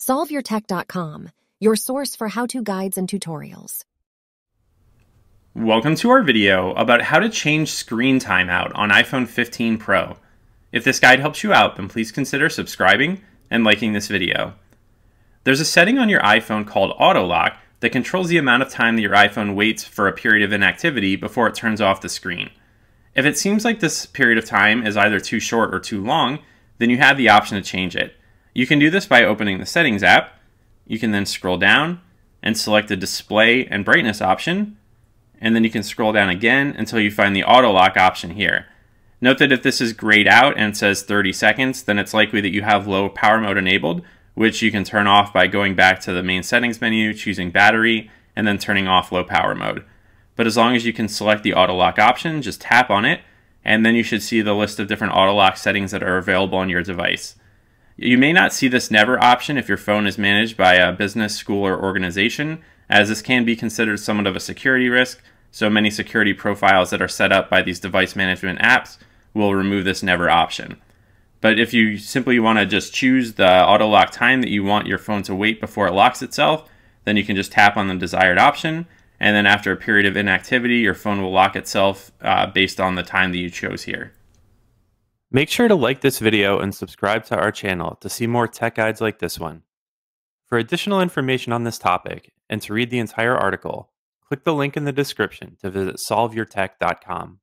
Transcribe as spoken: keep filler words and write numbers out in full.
solve your tech dot com, your source for how-to guides and tutorials. Welcome to our video about how to change screen timeout on iPhone fifteen Pro. If this guide helps you out, then please consider subscribing and liking this video. There's a setting on your iPhone called Auto Lock that controls the amount of time that your iPhone waits for a period of inactivity before it turns off the screen. If it seems like this period of time is either too short or too long, then you have the option to change it. You can do this by opening the Settings app. You can then scroll down and select the Display and Brightness option, and then you can scroll down again until you find the Auto Lock option here. Note that if this is grayed out and says thirty seconds, then it's likely that you have low power mode enabled, which you can turn off by going back to the main settings menu, choosing battery, and then turning off low power mode. But as long as you can select the Auto Lock option, just tap on it, and then you should see the list of different Auto Lock settings that are available on your device. You may not see this Never option if your phone is managed by a business, school, or organization, as this can be considered somewhat of a security risk, so many security profiles that are set up by these device management apps will remove this Never option. But if you simply want to just choose the auto lock time that you want your phone to wait before it locks itself, then you can just tap on the desired option, and then after a period of inactivity, your phone will lock itself uh, based on the time that you chose here. Make sure to like this video and subscribe to our channel to see more tech guides like this one. For additional information on this topic and to read the entire article, click the link in the description to visit solve your tech dot com.